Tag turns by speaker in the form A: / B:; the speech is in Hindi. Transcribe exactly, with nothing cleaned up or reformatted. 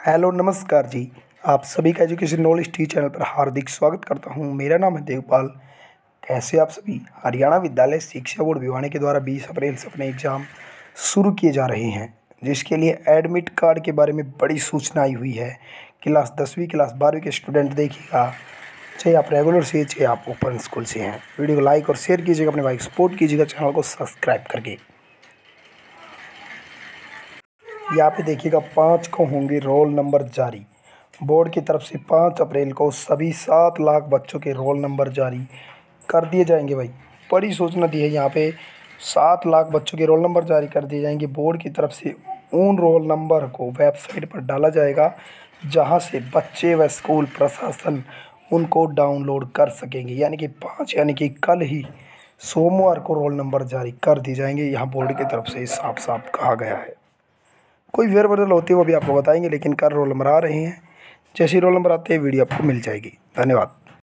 A: हेलो नमस्कार जी। आप सभी का एजुकेशन नॉलेज टी चैनल पर हार्दिक स्वागत करता हूं। मेरा नाम है देवपाल। कैसे आप सभी। हरियाणा विद्यालय शिक्षा बोर्ड भिवानी के द्वारा बीस अप्रैल से अपने एग्ज़ाम शुरू किए जा रहे हैं, जिसके लिए एडमिट कार्ड के बारे में बड़ी सूचना आई हुई है। क्लास दसवीं क्लास बारहवीं के स्टूडेंट देखिएगा, चाहे आप रेगुलर से चाहे आप ओपन स्कूल से हैं। वीडियो को लाइक और शेयर कीजिएगा, अपने भाई सपोर्ट कीजिएगा चैनल को सब्सक्राइब करके। यहाँ पे देखिएगा पाँच को होंगे रोल नंबर जारी। बोर्ड की तरफ से पाँच अप्रैल को सभी सात लाख बच्चों के रोल नंबर जारी कर दिए जाएंगे। भाई बड़ी सूचना दी है यहाँ पे, सात लाख बच्चों के रोल नंबर जारी कर दिए जाएंगे। बोर्ड की तरफ से उन रोल नंबर को वेबसाइट पर डाला जाएगा, जहाँ से बच्चे व स्कूल प्रशासन उनको डाउनलोड कर सकेंगे। यानी कि पाँच यानी कि कल ही सोमवार को रोल नंबर जारी कर दिए जाएंगे। यहाँ बोर्ड की तरफ से साफ साफ कहा गया है। कोई फेरबदल होती है वो भी आपको बताएंगे, लेकिन कल रोल नंबर आ रहे हैं। जैसे रोल नंबर आते हैं वीडियो आपको मिल जाएगी। धन्यवाद।